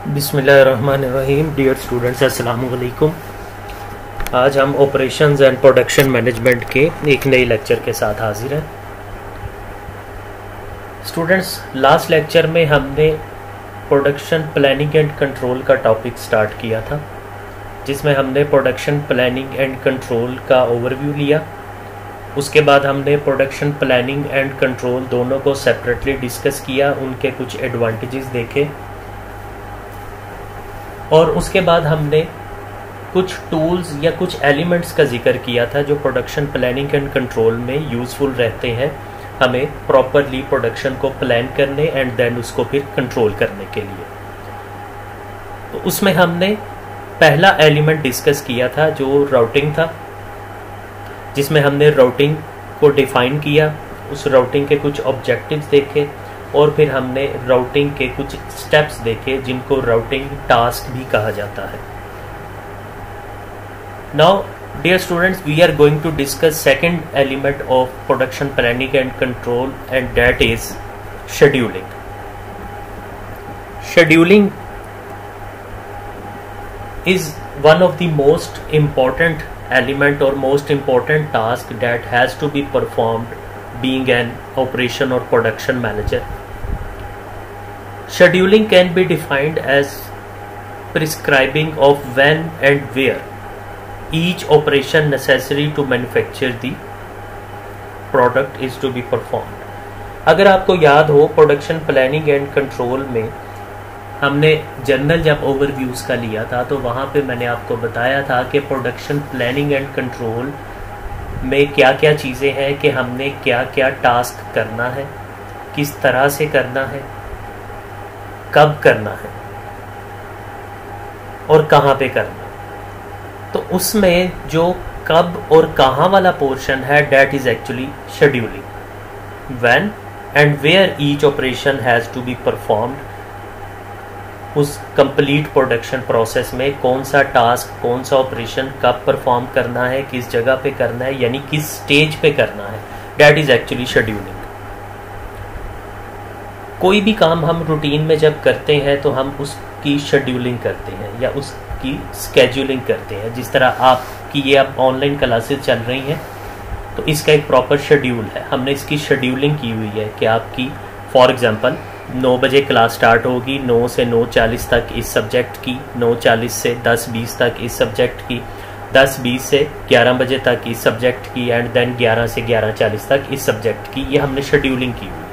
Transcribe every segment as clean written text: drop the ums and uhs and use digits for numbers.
बिस्मिल्लाहिर्रहमानिर्रहीम। Dear students, अस्सलाम वालेकुम। आज हम ऑपरेशंस एंड प्रोडक्शन मैनेजमेंट के एक नए लेक्चर के साथ हाजिर हैं। स्टूडेंट्स, लास्ट लेक्चर में हमने प्रोडक्शन प्लानिंग एंड कंट्रोल का टॉपिक स्टार्ट किया था, जिसमें हमने प्रोडक्शन प्लानिंग एंड कंट्रोल का ओवरव्यू लिया। उसके बाद हमने प्रोडक्शन प्लानिंग एंड कंट्रोल दोनों को सेपरेटली डिस्कस किया, उनके कुछ एडवांटेजेस देखे, और उसके बाद हमने कुछ टूल्स या कुछ एलिमेंट्स का जिक्र किया था जो प्रोडक्शन प्लानिंग एंड कंट्रोल में यूज़फुल रहते हैं हमें प्रॉपरली प्रोडक्शन को प्लान करने एंड देन उसको फिर कंट्रोल करने के लिए। तो उसमें हमने पहला एलिमेंट डिस्कस किया था जो राउटिंग था, जिसमें हमने राउटिंग को डिफाइन किया, उस राउटिंग के कुछ ऑब्जेक्टिव्स देखे और फिर हमने राउटिंग के कुछ स्टेप्स देखे जिनको राउटिंग टास्क भी कहा जाता है। Now dear students, we are going to discuss second element of production planning and control and that is scheduling. Scheduling is one of the most important element or most important task that has to be performed being an operation or production manager. Scheduling can be defined as prescribing of when and where each operation necessary to manufacture the product is to be performed. अगर आपको याद हो, production planning and control में हमने general जब ओवरव्यूज़ का लिया था तो वहाँ पे मैंने आपको बताया था कि प्रोडक्शन प्लानिंग एंड कंट्रोल में क्या क्या चीज़ें हैं कि हमने क्या क्या टास्क करना है, किस तरह से करना है, कब करना है और कहाँ पे करना है। तो उसमें जो कब और कहाँ वाला पोर्शन है that is actually scheduling. When and where each operation has to be performed, उस कंप्लीट प्रोडक्शन प्रोसेस में कौन सा टास्क, कौन सा ऑपरेशन कब परफॉर्म करना है, किस जगह पे करना है, यानी किस स्टेज पे करना है, दैट इज एक्चुअली शेड्यूलिंग। कोई भी काम हम रूटीन में जब करते हैं तो हम उसकी शेड्यूलिंग करते हैं या उसकी स्केड्यूलिंग करते हैं। जिस तरह आपकी ये अब ऑनलाइन क्लासेस चल रही हैं तो इसका एक प्रॉपर शेड्यूल है, हमने इसकी शेड्यूलिंग की हुई है कि आपकी फॉर एग्जांपल 9 बजे क्लास स्टार्ट होगी, 9 से 9:40 तक इस सब्जेक्ट की, 9:40 से 10:20 तक इस सब्जेक्ट की, 10:20 से 11 बजे तक इस सब्जेक्ट की एंड देन 11 से 11:40 तक इस सब्जेक्ट की। ये हमने शेड्यूलिंग की हुई है।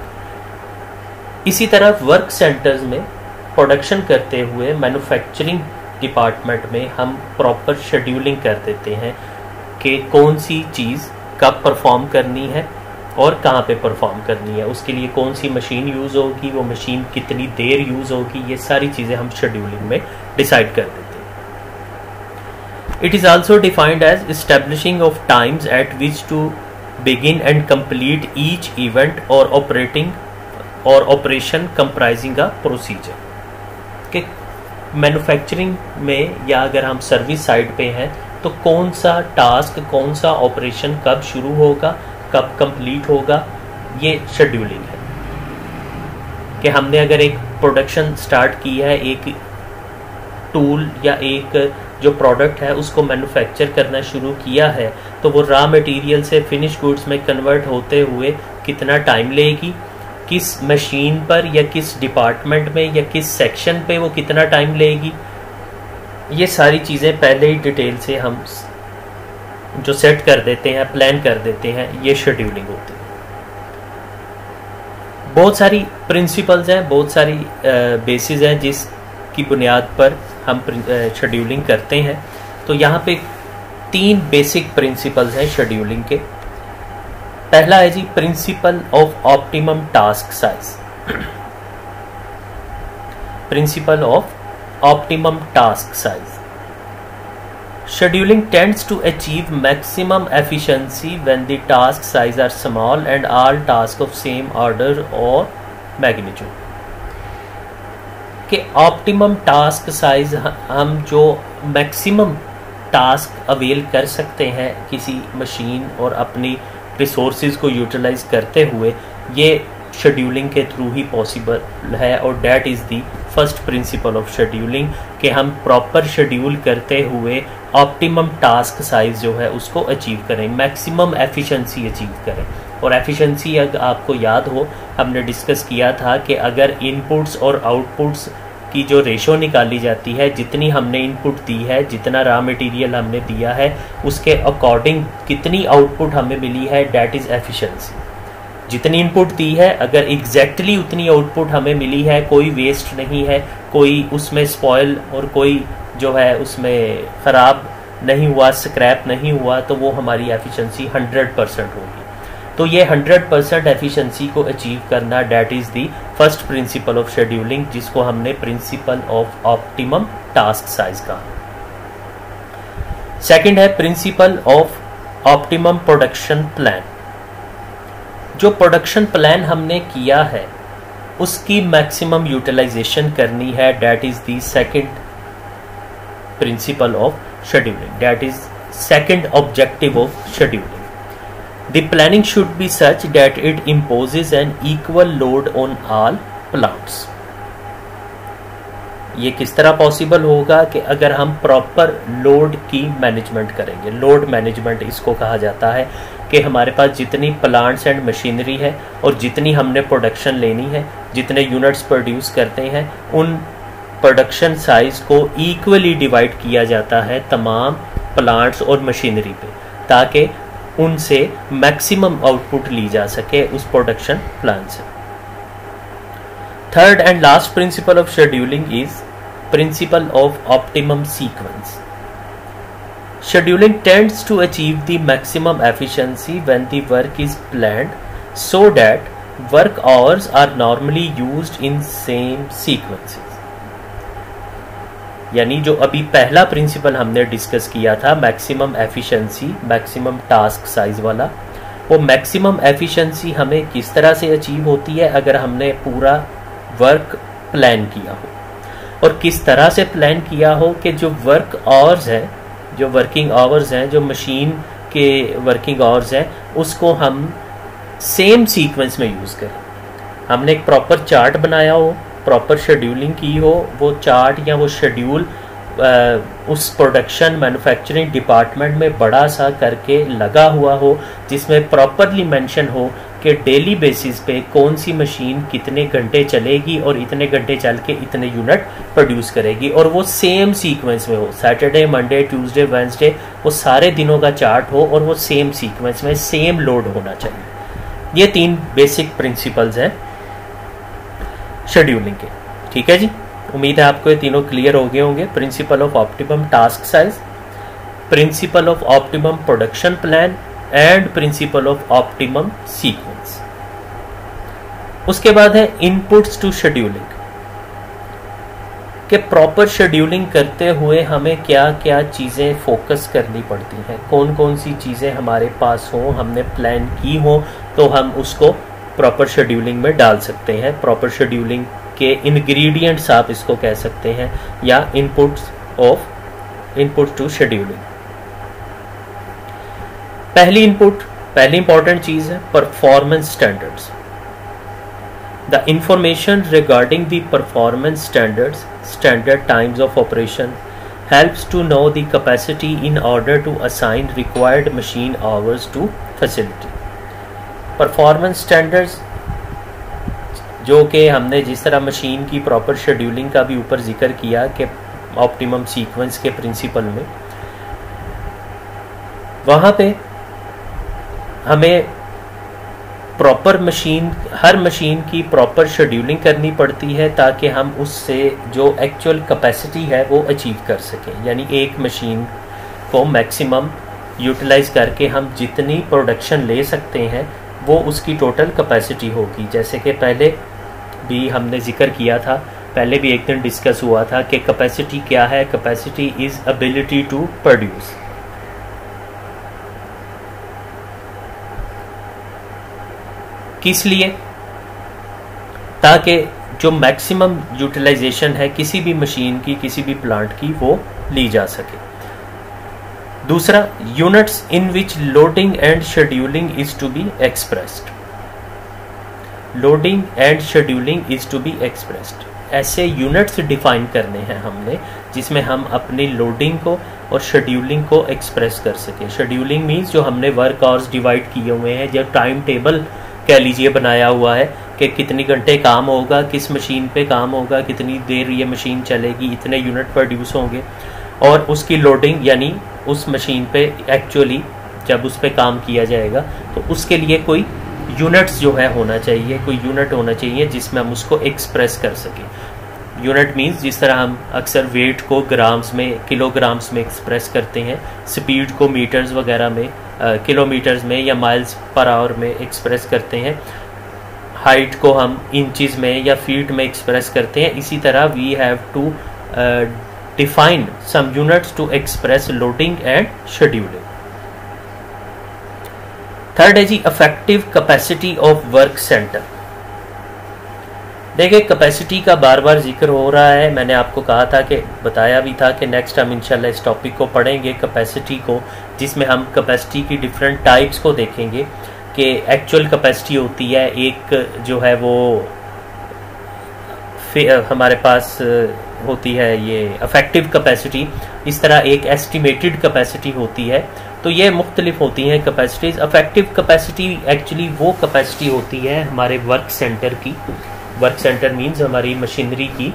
इसी तरह वर्क सेंटर्स में प्रोडक्शन करते हुए मैन्युफैक्चरिंग डिपार्टमेंट में हम प्रॉपर शेड्यूलिंग कर देते हैं कि कौन सी चीज़ कब परफॉर्म करनी है और कहाँ पे परफॉर्म करनी है, उसके लिए कौन सी मशीन यूज़ होगी, वो मशीन कितनी देर यूज़ होगी, ये सारी चीज़ें हम शेड्यूलिंग में डिसाइड कर देते हैं। It is also defined as establishing of times at which to begin and complete each event और ऑपरेटिंग और ऑपरेशन कंप्राइजिंग अ प्रोसीजर। कि मैन्युफैक्चरिंग में या अगर हम सर्विस साइड पे हैं तो कौन सा टास्क, कौन सा ऑपरेशन कब शुरू होगा, कब कंप्लीट होगा, ये शेड्यूलिंग है। कि हमने अगर एक प्रोडक्शन स्टार्ट की है, एक टूल या एक जो प्रोडक्ट है उसको मैन्युफैक्चर करना शुरू किया है, तो वो रॉ मटेरियल से फिनिश गुड्स में कन्वर्ट होते हुए कितना टाइम लेगी, किस मशीन पर या किस डिपार्टमेंट में या किस सेक्शन पे वो कितना टाइम लेगी, ये सारी चीज़ें पहले ही डिटेल से हम जो सेट कर देते हैं, प्लान कर देते हैं, ये शेड्यूलिंग होती है। बहुत सारी प्रिंसिपल्स हैं, बहुत सारी बेसिस हैं जिसकी बुनियाद पर हम शेड्यूलिंग करते हैं। तो यहाँ पे 3 बेसिक प्रिंसिपल्स हैं शेड्यूलिंग के। पहला है जी principle of optimum task size. Principle of optimum task size. Scheduling tends to achieve maximum efficiency when the task size are small and all tasks of same order or magnitude. कि optimum task size हम जो maximum task avail कर सकते हैं किसी machine और अपनी resources को utilize करते हुए, ये शेड्यूलिंग के थ्रू ही पॉसिबल है, और that is the first principle of scheduling कि हम प्रॉपर शेड्यूल करते हुए ऑप्टिमम टास्क साइज जो है उसको अचीव करें, मैक्सिमम एफिशिएंसी अचीव करें। और एफिशिएंसी अगर आपको याद हो, हमने डिस्कस किया था कि अगर इनपुट्स और आउटपुट्स की जो रेशो निकाली जाती है, जितनी हमने इनपुट दी है, जितना रॉ मटेरियल हमने दिया है, उसके अकॉर्डिंग कितनी आउटपुट हमें मिली है, डैट इज़ एफिशिएंसी। जितनी इनपुट दी है अगर एग्जैक्टली उतनी आउटपुट हमें मिली है, कोई वेस्ट नहीं है, कोई उसमें स्पॉयल और कोई जो है उसमें ख़राब नहीं हुआ, स्क्रैप नहीं हुआ, तो वो हमारी एफिशिएंसी 100% होगी। तो ये 100% एफिशिएंसी को अचीव करना, that is the first principle of scheduling, जिसको हमने principle of optimum task size कहा। सेकंड है principle of optimum production plan. जो प्रोडक्शन प्लान हमने किया है उसकी मैक्सिमम यूटिलाइजेशन करनी है, that is the second principle of scheduling, that is second objective of scheduling. The planning should be such that it imposes an equal load on all plants. ये किस तरह possible होगा कि अगर हम प्रॉपर लोड की मैनेजमेंट करेंगे। Load management इसको कहा जाता है कि हमारे पास जितनी प्लांट्स एंड मशीनरी है और जितनी हमने प्रोडक्शन लेनी है, जितने यूनिट्स प्रोड्यूस करते हैं, उन प्रोडक्शन साइज को इक्वली डिवाइड किया जाता है तमाम प्लांट्स और मशीनरी पे, ताकि उनसे मैक्सिमम आउटपुट ली जा सके उस प्रोडक्शन प्लान से। Third and last principle of scheduling is principle of optimum sequence. Scheduling tends to achieve the maximum efficiency when the work is planned so that work hours are normally used in same sequences. यानी जो अभी पहला principle हमने discuss किया था, maximum efficiency, maximum task size वाला, वो maximum efficiency हमें किस तरह से अचीव होती है अगर हमने पूरा वर्क प्लान किया हो, और किस तरह से प्लान किया हो कि जो वर्क आवर्स हैं, जो वर्किंग आवर्स हैं, जो मशीन के वर्किंग आवर्स हैं, उसको हम सेम सीक्वेंस में यूज़ करें। हमने एक प्रॉपर चार्ट बनाया हो, प्रॉपर शेड्यूलिंग की हो, वो चार्ट या वो शेड्यूल उस प्रोडक्शन मैन्युफैक्चरिंग डिपार्टमेंट में बड़ा सा करके लगा हुआ हो, जिसमें प्रॉपरली मेंशन हो कि डेली बेसिस पे कौन सी मशीन कितने घंटे चलेगी और इतने घंटे चल के इतने यूनिट प्रोड्यूस करेगी, और वो सेम सीक्वेंस में हो। सैटरडे, मंडे, ट्यूसडे, वेडनेसडे, वो सारे दिनों का चार्ट हो और वो सेम सीक्वेंस में सेम लोड होना चाहिए। ये 3 बेसिक प्रिंसिपल्स हैं शेड्यूलिंग के। ठीक है जी, उम्मीद है आपको ये तीनों क्लियर हो गए होंगे। Principle of optimum task size, principle of optimum production plan and principle of optimum sequence. उसके बाद है इनपुट्स टू शेड्यूलिंग, कि प्रॉपर शेड्यूलिंग करते हुए हमें क्या क्या चीज़ें फोकस करनी पड़ती हैं, कौन कौन सी चीज़ें हमारे पास हों, हमने प्लान की हो तो हम उसको प्रॉपर शेड्यूलिंग में डाल सकते हैं। प्रॉपर शेड्यूलिंग के इंग्रेडिएंट्स आप इसको कह सकते हैं, या इनपुट टू शेड्यूलिंग। पहली इंपॉर्टेंट चीज है performance standards. The information regarding the performance standards, standard times of operation, helps to know the capacity in order to assign required machine hours to facility। Performance standards जो कि हमने जिस तरह machine की proper scheduling का भी ऊपर जिक्र किया कि ऑप्टिमम सीक्वेंस के प्रिंसिपल में, वहाँ पे हमें प्रॉपर हर मशीन की प्रॉपर शेड्यूलिंग करनी पड़ती है ताकि हम उससे जो एक्चुअल कैपेसिटी है वो अचीव कर सकें। यानी एक मशीन को मैक्सिमम यूटिलाइज करके हम जितनी प्रोडक्शन ले सकते हैं वो उसकी टोटल कैपेसिटी होगी। जैसे कि पहले भी हमने जिक्र किया था, पहले भी एक दिन डिस्कस हुआ था कि कैपेसिटी क्या है। Capacity is ability to produce. किस लिए? ताकि जो मैक्सिमम यूटिलाइजेशन है किसी भी मशीन की, किसी भी प्लांट की, वो ली जा सके। दूसरा, units in which loading and scheduling is to be expressed. Loading and scheduling is to be expressed. ऐसे यूनिट्स डिफाइन करने हैं हमने जिसमें हम अपनी लोडिंग को और शेड्यूलिंग को एक्सप्रेस कर सकें। शेड्यूलिंग मीन्स जो हमने वर्क आवर्स डिवाइड किए हुए हैं, जब टाइम टेबल कह लीजिए बनाया हुआ है कि कितनी घंटे काम होगा, किस मशीन पे काम होगा, कितनी देर ये मशीन चलेगी, इतने यूनिट प्रोड्यूस होंगे, और उसकी लोडिंग यानी उस मशीन पे एक्चुअली जब उस पे काम किया जाएगा तो उसके लिए कोई यूनिट्स जो है होना चाहिए, कोई यूनिट होना चाहिए जिसमें हम उसको एक्सप्रेस कर सकें। यूनिट मीन्स जिस तरह हम अक्सर वेट को ग्राम्स में, किलोग्राम्स में एक्सप्रेस करते हैं, स्पीड को मीटर्स वगैरह में, किलोमीटर्स में या माइल्स पर आवर में एक्सप्रेस करते हैं, हाइट को हम इंचेस में या फीट में एक्सप्रेस करते हैं। इसी तरह we have to define some units to express loading and scheduling. Third है जी effective capacity of work centre. देखिए कैपेसिटी का बार बार जिक्र हो रहा है। मैंने आपको कहा था कि बताया भी था कि नेक्स्ट हम इंशाल्लाह इस टॉपिक को पढ़ेंगे कैपेसिटी को, जिसमें हम कैपेसिटी की डिफरेंट टाइप्स को देखेंगे कि एक्चुअल कैपेसिटी होती है, एक जो है वो हमारे पास होती है ये इफेक्टिव कैपेसिटी, इस तरह एक एस्टिमेटेड कैपेसिटी होती है। तो ये मुख्तलिफ होती हैं कैपेसिटीज। इफेक्टिव कैपेसिटी एक्चुअली वो कैपेसिटी होती है हमारे वर्क सेंटर की। वर्क सेंटर मीन्स हमारी मशीनरी की,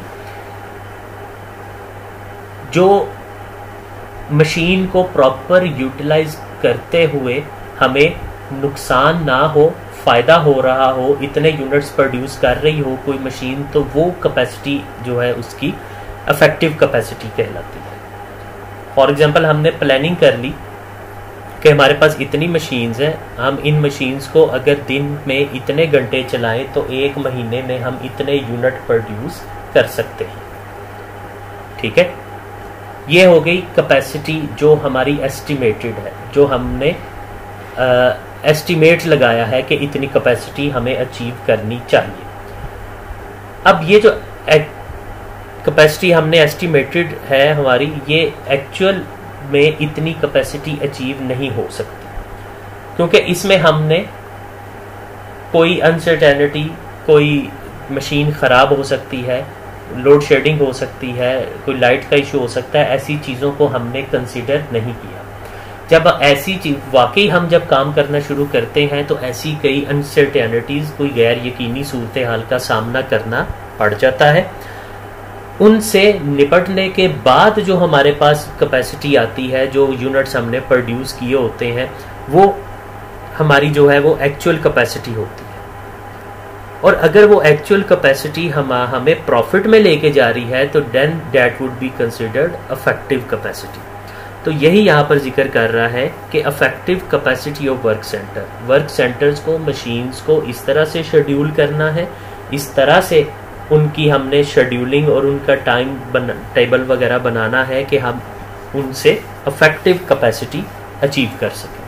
जो मशीन को प्रॉपर यूटिलाइज करते हुए हमें नुकसान ना हो, फायदा हो रहा हो, इतने यूनिट्स प्रोड्यूस कर रही हो कोई मशीन, तो वो कैपेसिटी जो है उसकी इफेक्टिव कैपेसिटी कहलाती है। फॉर एग्जांपल हमने प्लानिंग कर ली कि हमारे पास इतनी मशीन्स हैं, हम इन मशीन्स को अगर दिन में इतने घंटे चलाएं तो एक महीने में हम इतने यूनिट प्रोड्यूस कर सकते हैं। ठीक है, ये हो गई कैपेसिटी जो हमारी एस्टिमेटेड है, जो हमने एस्टिमेट लगाया है कि इतनी कैपेसिटी हमें अचीव करनी चाहिए। अब ये जो कैपेसिटी हमने एस्टिमेटेड है हमारी, ये एक्चुअल में इतनी कैपेसिटी अचीव नहीं हो सकती, क्योंकि इसमें हमने कोई अनसर्टेनिटी, कोई मशीन ख़राब हो सकती है, लोड शेडिंग हो सकती है, कोई लाइट का इशू हो सकता है, ऐसी चीज़ों को हमने कंसीडर नहीं किया। जब ऐसी चीज वाकई हम जब काम करना शुरू करते हैं तो ऐसी कई अनसर्टेनिटीज, कोई गैर यकीनी सूरत हाल का सामना करना पड़ जाता है। उनसे निपटने के बाद जो हमारे पास कैपेसिटी आती है, जो यूनिट्स हमने प्रोड्यूस किए होते हैं, वो हमारी जो है वो एक्चुअल कैपेसिटी होती है। और अगर वो एक्चुअल कैपेसिटी हमें प्रॉफिट में लेके जा रही है तो then that would be considered effective capacity. तो यही यहाँ पर जिक्र कर रहा है कि effective capacity of work centre, work centres को, मशीन्स को इस तरह से शेड्यूल करना है, इस तरह से उनकी हमने शेड्यूलिंग और उनका टाइम टेबल वगैरह बनाना है कि हम उनसे इफेक्टिव कैपेसिटी अचीव कर सकें।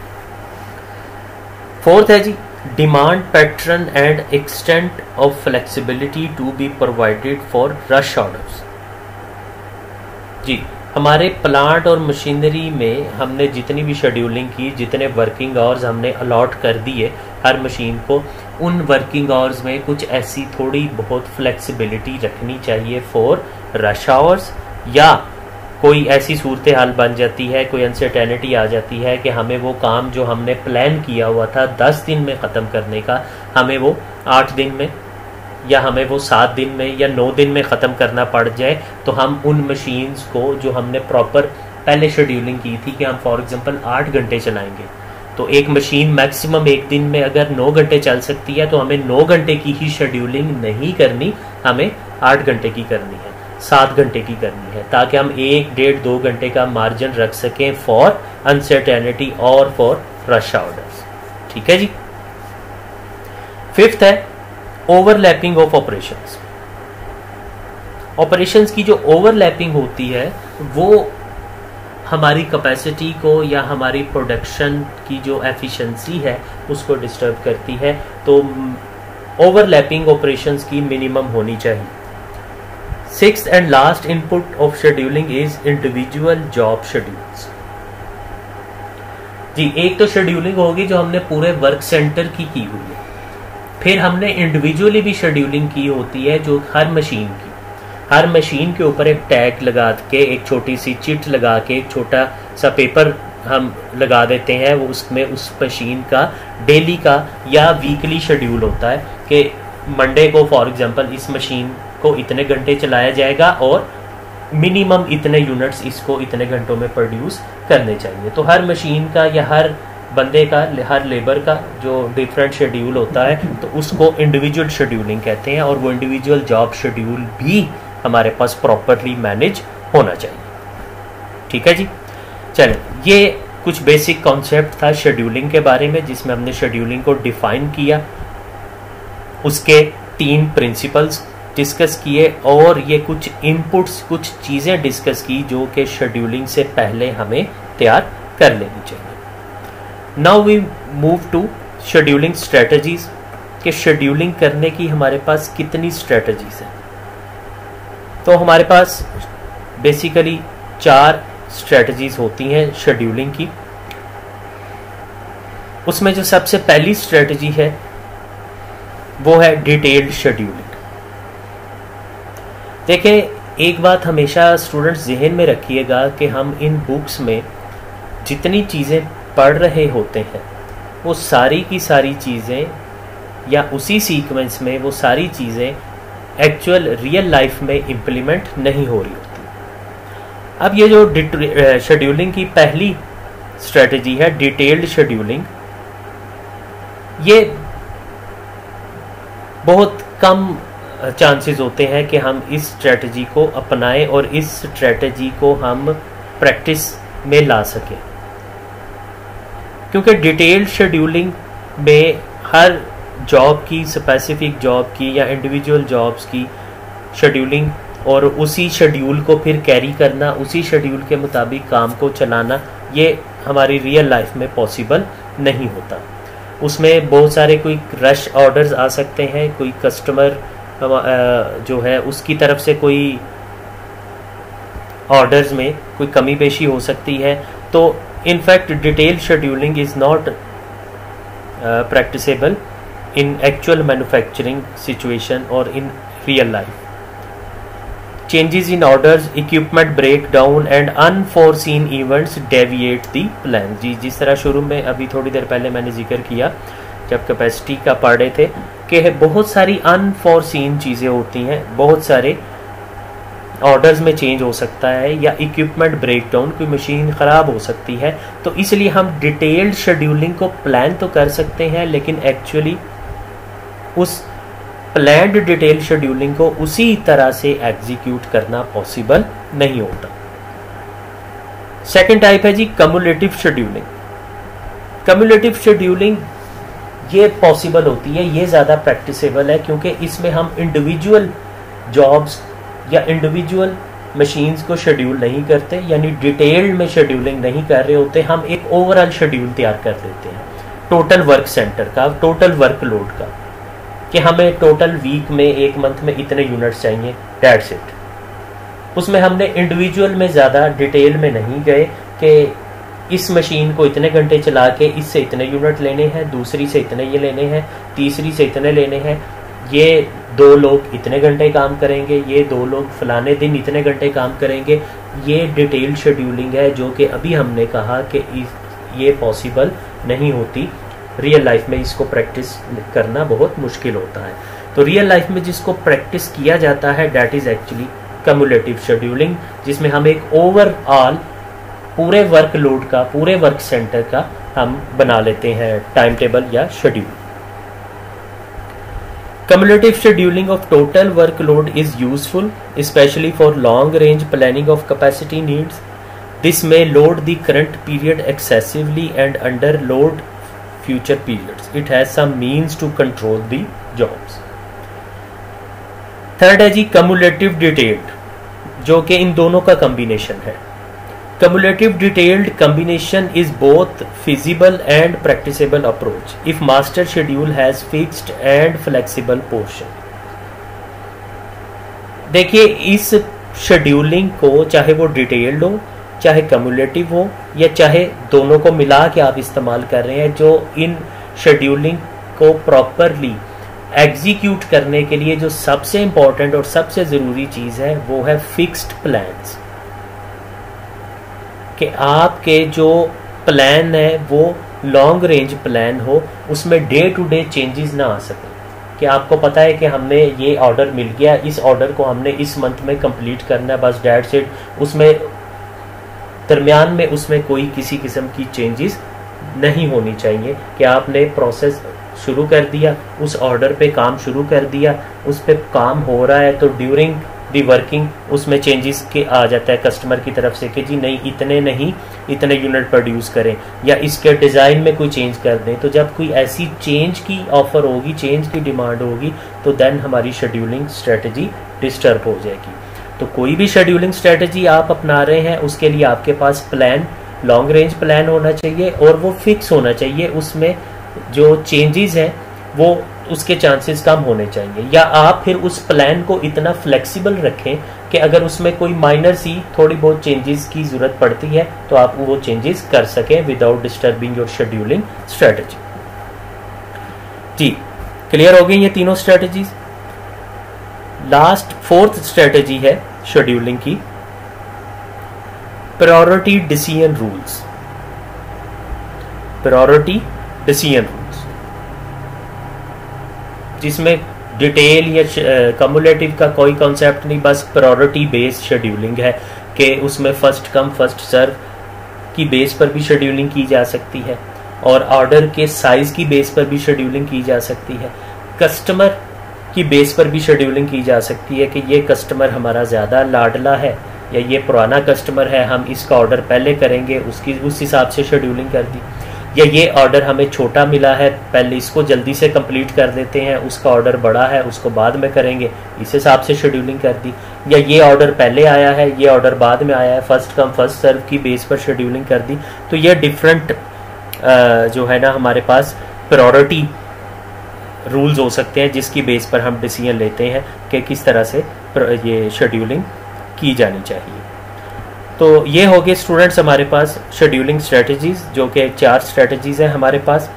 फोर्थ है जी demand pattern and extent of flexibility to be provided for rush orders. जी, हमारे प्लांट और मशीनरी में हमने जितनी भी शेड्यूलिंग की, जितने वर्किंग आवर्स हमने अलॉट कर दिए हर मशीन को, उन वर्किंग आवर्स में कुछ ऐसी थोड़ी बहुत फ्लेक्सिबिलिटी रखनी चाहिए फॉर रश आवर्स, या कोई ऐसी सूरत हाल बन जाती है, कोई अनसर्टेनिटी आ जाती है कि हमें वो काम जो हमने प्लान किया हुआ था 10 दिन में ख़त्म करने का, हमें वो 8 दिन में या हमें वो 7 दिन में या 9 दिन में ख़त्म करना पड़ जाए, तो हम उन मशीन्स को जो हमने प्रॉपर पहले शेड्यूलिंग की थी कि हम फॉर एग्जांपल 8 घंटे चलाएंगे, तो एक मशीन मैक्सिमम एक दिन में अगर 9 घंटे चल सकती है तो हमें 9 घंटे की ही शेड्यूलिंग नहीं करनी, हमें 8 घंटे की करनी है, 7 घंटे की करनी है, ताकि हम 1, 1.5, 2 घंटे का मार्जिन रख सकें फॉर अनसर्टेनिटी और फॉर रश ऑर्डर्स। ठीक है जी। फिफ्थ है ओवरलैपिंग ऑफ ऑपरेशंस। ऑपरेशंस की जो ओवरलैपिंग होती है वो हमारी कैपेसिटी को या हमारी प्रोडक्शन की जो एफिशिएंसी है उसको डिस्टर्ब करती है, तो ओवरलैपिंग ऑपरेशंस की मिनिमम होनी चाहिए। Sixth and last input of scheduling is individual job schedules. जी, एक तो शेड्यूलिंग होगी जो हमने पूरे वर्क सेंटर की हुई है, फिर हमने इंडिविजुअली भी शेड्यूलिंग की होती है, जो हर मशीन के ऊपर एक टैग लगा के, एक छोटी सी चिट लगा के, एक छोटा सा पेपर हम लगा देते हैं, वो उसमें उस मशीन का डेली का या वीकली शेड्यूल होता है कि मंडे को फॉर एग्जांपल इस मशीन को इतने घंटे चलाया जाएगा और मिनिमम इतने यूनिट्स इसको इतने घंटों में प्रोड्यूस करने चाहिए। तो हर मशीन का या हर बंदे का, हर लेबर का जो डिफरेंट शेड्यूल होता है, तो उसको इंडिविजुअल शेड्यूलिंग कहते हैं, और वो इंडिविजुअल जॉब शेड्यूल भी हमारे पास प्रॉपरली मैनेज होना चाहिए। ठीक है जी, चलो ये कुछ बेसिक कॉन्सेप्ट था शेड्यूलिंग के बारे में, जिसमें हमने शेड्यूलिंग को डिफाइन किया, उसके 3 प्रिंसिपल्स डिस्कस किए, और ये कुछ इनपुट्स, कुछ चीज़ें डिस्कस की जो कि शेड्यूलिंग से पहले हमें तैयार कर लेनी चाहिए। Now we move to scheduling strategies, कि शेड्यूलिंग करने की हमारे पास कितनी स्ट्रेटजीज हैं। तो हमारे पास बेसिकली 4 स्ट्रेटजीज होती हैं शेड्यूलिंग की। उसमें जो सबसे पहली स्ट्रेटजी है वो है डिटेल्ड शेड्यूलिंग। देखिए, एक बात हमेशा स्टूडेंट्स ज़हन में रखिएगा कि हम इन बुक्स में जितनी चीज़ें पढ़ रहे होते हैं, वो सारी की सारी चीज़ें या उसी सीक्वेंस में वो सारी चीज़ें एक्चुअल रियल लाइफ में इम्प्लीमेंट नहीं हो रही होती। अब ये जो शेड्यूलिंग की पहली स्ट्रेटजी है डिटेल्ड शेड्यूलिंग, ये बहुत कम चांसेस होते हैं कि हम इस स्ट्रेटजी को अपनाएं और इस स्ट्रेटजी को हम प्रैक्टिस में ला सकें, क्योंकि डिटेल्ड शेड्यूलिंग में हर जॉब की, स्पेसिफिक जॉब की या इंडिविजुअल जॉब्स की शेड्यूलिंग और उसी शेड्यूल को फिर कैरी करना, उसी शेड्यूल के मुताबिक काम को चलाना, ये हमारी रियल लाइफ में पॉसिबल नहीं होता। उसमें बहुत सारे कोई रश ऑर्डर्स आ सकते हैं, कोई कस्टमर जो है उसकी तरफ से कोई ऑर्डर्स में कोई कमी पेशी हो सकती है। तो in fact detail scheduling is not practicable in actual manufacturing situation और in real life. Changes in orders, equipment break down and unforeseen events deviate the plan. जी, जिस तरह शुरू में अभी थोड़ी देर पहले मैंने जिक्र किया जब कैपेसिटी का पढ़ रहे थे कि बहुत सारी अनफोरसीन चीज़ें होती हैं, बहुत सारे ऑर्डर्स में चेंज हो सकता है या इक्विपमेंट ब्रेकडाउन, कोई मशीन ख़राब हो सकती है। तो इसलिए हम डिटेल्ड शेड्यूलिंग को प्लान तो कर सकते हैं, लेकिन एक्चुअली उस प्लान्ड डिटेल शेड्यूलिंग को उसी तरह से एग्जीक्यूट करना पॉसिबल नहीं होता। सेकंड टाइप है जी कम्युलेटिव शेड्यूलिंग। कम्युलेटिव शेड्यूलिंग ये पॉसिबल होती है, ये ज़्यादा प्रैक्टिसेबल है, क्योंकि इसमें हम इंडिविजुअल जॉब्स या इंडिविजुअल मशीन्स को शेड्यूल नहीं करते, यानी डिटेल्ड में शेड्यूलिंग नहीं कर रहे होते, हम एक ओवरऑल शेड्यूल तैयार कर देते हैं टोटल वर्क सेंटर का, टोटल वर्कलोड का, कि हमें टोटल वीक में, एक मंथ में इतने यूनिट्स चाहिए, दैट्स इट। उसमें हमने इंडिविजुअल में ज़्यादा डिटेल में नहीं गए कि इस मशीन को इतने घंटे चला के इससे इतने यूनिट लेने हैं, दूसरी से इतने ये लेने हैं, तीसरी से इतने लेने हैं, ये 2 लोग इतने घंटे काम करेंगे, ये 2 लोग फलाने दिन इतने घंटे काम करेंगे। ये डिटेल्ड शेड्यूलिंग है जो कि अभी हमने कहा कि ये पॉसिबल नहीं होती रियल लाइफ में, इसको प्रैक्टिस करना बहुत मुश्किल होता है। तो रियल लाइफ में जिसको प्रैक्टिस किया जाता है that is actually cumulative scheduling, जिसमें हम एक ओवरऑल पूरे वर्कलोड का, पूरे वर्क सेंटर का हम बना लेते हैं टाइम टेबल या schedule. Cumulative scheduling of total workload is useful, especially for long-range planning of capacity needs. This may load the current period excessively and underload future periods. It has some means to control the jobs. Third है जी cumulative detailed, जो कि इन दोनों का combination है। Cumulative detailed combination is both feasible and practicable approach if master schedule has fixed and flexible portion. देखिए, इस scheduling को चाहे वो डिटेल्ड हो, चाहे कम्युलेटिव हो, या चाहे दोनों को मिला के आप इस्तेमाल कर रहे हैं, जो इन शेड्यूलिंग को प्रॉपरली एग्जीक्यूट करने के लिए जो सबसे इंपॉर्टेंट और सबसे ज़रूरी चीज़ है वो है फिक्स्ड प्लान्स, कि आपके जो प्लान है वो लॉन्ग रेंज प्लान हो, उसमें डे टू डे चेंजेस ना आ सके। कि आपको पता है कि हमने ये ऑर्डर मिल गया, इस ऑर्डर को हमने इस मंथ में कंप्लीट करना है, बस डेट सेट, उसमें दरमियान में उसमें कोई किसी किस्म की चेंजेस नहीं होनी चाहिए। कि आपने प्रोसेस शुरू कर दिया, उस ऑर्डर पे काम शुरू कर दिया, उस पे काम हो रहा है, तो ड्यूरिंग दी वर्किंग उसमें चेंजेस के आ जाता है कस्टमर की तरफ से कि जी नहीं इतने यूनिट प्रोड्यूस करें, या इसके डिज़ाइन में कोई चेंज कर दें। तो जब कोई ऐसी चेंज की ऑफर होगी, चेंज की डिमांड होगी, तो देन हमारी शेड्यूलिंग स्ट्रेटजी डिस्टर्ब हो जाएगी। तो कोई भी शेड्यूलिंग स्ट्रेटजी आप अपना रहे हैं, उसके लिए आपके पास प्लान, लॉन्ग रेंज प्लान होना चाहिए और वो फिक्स होना चाहिए। उसमें जो चेंजेस हैं वो उसके चांसेस कम होने चाहिए, या आप फिर उस प्लान को इतना फ्लेक्सिबल रखें कि अगर उसमें कोई माइनर सी थोड़ी बहुत चेंजेस की जरूरत पड़ती है तो आप वो चेंजेस कर सकें without disturbing your scheduling strategy. जी, क्लियर हो गई ये तीनों स्ट्रेटजीज। लास्ट फोर्थ स्ट्रेटजी है शेड्यूलिंग की, priority decision rules. Priority decision rules जिसमें डिटेल या कम्युलेटिव का कोई कॉन्सेप्ट नहीं, बस प्रायोरिटी बेस्ड शेड्यूलिंग है कि उसमें फर्स्ट कम फर्स्ट सर्व की बेस पर भी शेड्यूलिंग की जा सकती है और ऑर्डर के साइज की बेस पर भी शेड्यूलिंग की जा सकती है, कस्टमर की बेस पर भी शेड्यूलिंग की जा सकती है कि ये कस्टमर हमारा ज़्यादा लाडला है या ये पुराना कस्टमर है, हम इसका ऑर्डर पहले करेंगे, उस हिसाब से शेड्यूलिंग कर दी। या ये ऑर्डर हमें छोटा मिला है, पहले इसको जल्दी से कंप्लीट कर देते हैं, उसका ऑर्डर बड़ा है उसको बाद में करेंगे, इस हिसाब से शेड्यूलिंग कर दी। या ये ऑर्डर पहले आया है, ये ऑर्डर बाद में आया है, फर्स्ट कम फर्स्ट सर्व की बेस पर शेड्यूलिंग कर दी। तो ये डिफरेंट जो है ना हमारे पास प्रायोरिटी रूल्स हो सकते हैं जिसकी बेस पर हम डिसीजन लेते हैं कि किस तरह से ये शेड्यूलिंग की जानी चाहिए। तो ये हो गए स्टूडेंट्स हमारे पास शेड्यूलिंग स्ट्रेटजीज, जो कि 4 स्ट्रेटजीज हैं हमारे पास।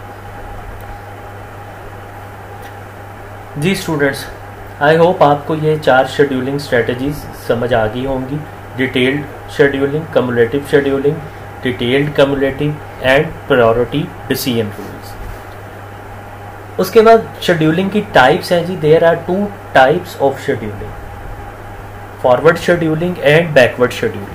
जी स्टूडेंट्स, आई होप आपको ये 4 शेड्यूलिंग स्ट्रेटजीज समझ आ गई होंगी। Detailed scheduling, cumulative scheduling, detailed cumulative and priority decision rules. उसके बाद शेड्यूलिंग की टाइप्स हैं जी। There are 2 types of scheduling, forward scheduling and backward scheduling.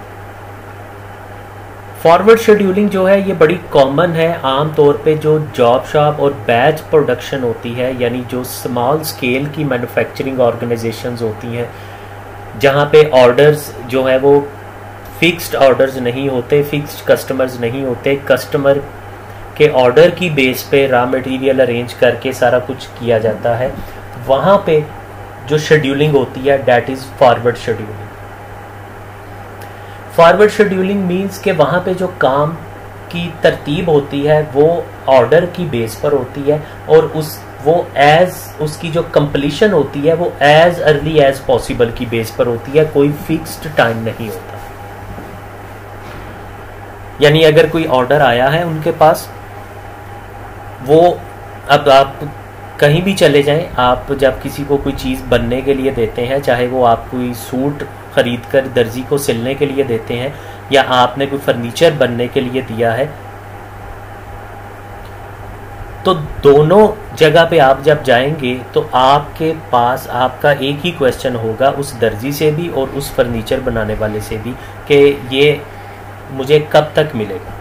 Forward scheduling जो है ये बड़ी कॉमन है, आम तौर पे जो जॉब शॉप और बैच प्रोडक्शन होती है, यानी जो स्मॉल स्केल की मैन्युफैक्चरिंग ऑर्गेनाइजेशंस होती हैं, जहाँ पे ऑर्डर्स जो है वो फिक्स्ड ऑर्डर्स नहीं होते, फिक्स्ड कस्टमर्स नहीं होते, कस्टमर के ऑर्डर की बेस पे रॉ मटेरियल अरेंज करके सारा कुछ किया जाता है, वहाँ पे जो शेड्यूलिंग होती है that is forward scheduling. Forward scheduling means कि वहाँ पे जो काम की तरतीब होती है वो ऑर्डर की बेस पर होती है और उसकी जो कंप्लीशन होती है वो एज अर्ली एज पॉसिबल की बेस पर होती है, कोई फिक्स्ड टाइम नहीं होता। यानी अगर कोई ऑर्डर आया है उनके पास, वो अब आप कहीं भी चले जाएं, आप जब किसी को कोई चीज़ बनने के लिए देते हैं, चाहे वो आप कोई सूट खरीद कर दर्जी को सिलने के लिए देते हैं या आपने कोई फर्नीचर बनने के लिए दिया है, तो दोनों जगह पे आप जब जाएंगे तो आपके पास आपका एक ही क्वेश्चन होगा उस दर्जी से भी और उस फर्नीचर बनाने वाले से भी कि ये मुझे कब तक मिलेगा।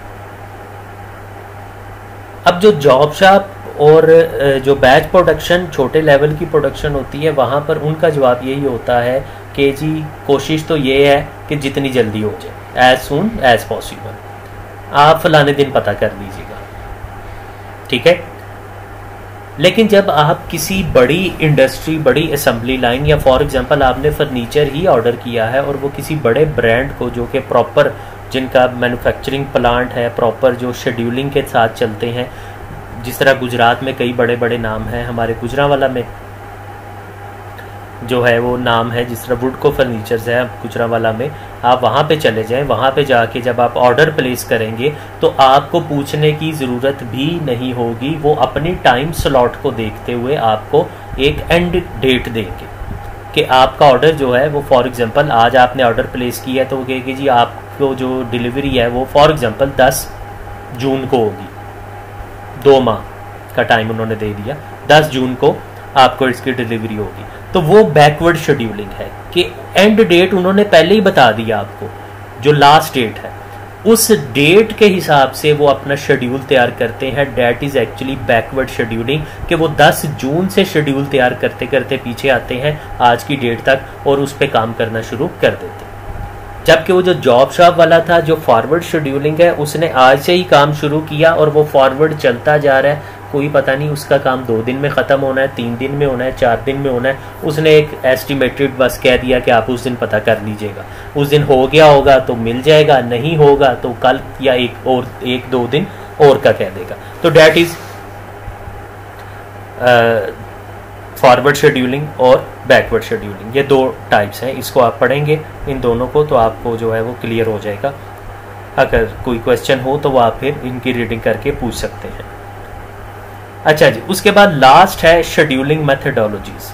अब जो जॉब शॉप और जो बैच प्रोडक्शन, छोटे लेवल की प्रोडक्शन होती है, वहाँ पर उनका जवाब यही होता है कि जी कोशिश तो ये है कि जितनी जल्दी हो जाए, एज सून एज पॉसिबल, आप फलाने दिन पता कर लीजिएगा, ठीक है। लेकिन जब आप किसी बड़ी इंडस्ट्री, बड़ी असेंबली लाइन या फॉर एग्जांपल आपने फर्नीचर ही ऑर्डर किया है और वो किसी बड़े ब्रांड को, जो कि प्रॉपर जिनका मैन्युफैक्चरिंग प्लांट है, प्रॉपर जो शेड्यूलिंग के साथ चलते हैं, जिस तरह गुजरात में कई बड़े बड़े नाम हैं, हमारे गुजरांवाला में जो है वो नाम है, जिस तरह वुडको फर्नीचर्स है गुजरांवाला में, आप वहाँ पे चले जाएं। वहाँ पे जाके जब आप ऑर्डर प्लेस करेंगे तो आपको पूछने की ज़रूरत भी नहीं होगी, वो अपनी टाइम स्लॉट को देखते हुए आपको एक एंड डेट देंगे कि आपका ऑर्डर जो है वो, फॉर एग्जांपल आज आपने ऑर्डर प्लेस किया है तो वो कहेगी जी आपको जो डिलीवरी है वो फॉर एग्जांपल 10 जून को होगी, 2 माह का टाइम उन्होंने दे दिया, 10 जून को आपको इसकी डिलीवरी होगी। तो वो बैकवर्ड शेड्यूलिंग है कि एंड डेट उन्होंने पहले ही बता दिया आपको, जो लास्ट डेट है उस डेट के हिसाब से वो अपना शेड्यूल तैयार करते हैं। That is actually backward scheduling, कि वो 10 जून से शेड्यूल तैयार करते करते पीछे आते हैं आज की डेट तक और उस पर काम करना शुरू कर देते हैं। जबकि वो जो जॉब शॉप वाला था, जो फॉरवर्ड शेड्यूलिंग है, उसने आज से ही काम शुरू किया और वो फॉरवर्ड चलता जा रहा है। कोई पता नहीं उसका काम 2 दिन में ख़त्म होना है, 3 दिन में होना है, 4 दिन में होना है। उसने एक एस्टिमेटेड बस कह दिया कि आप उस दिन पता कर लीजिएगा, उस दिन हो गया होगा तो मिल जाएगा, नहीं होगा तो कल या 1-2 दिन और का कह देगा। तो डेट इज फॉरवर्ड शेड्यूलिंग और बैकवर्ड शेड्यूलिंग, ये 2 टाइप्स हैं। इसको आप पढ़ेंगे इन दोनों को तो आपको जो है वो क्लियर हो जाएगा। अगर कोई क्वेश्चन हो तो वो आप फिर इनकी रीडिंग करके पूछ सकते हैं। अच्छा जी, उसके बाद लास्ट है शेड्यूलिंग मेथडोलॉजीज।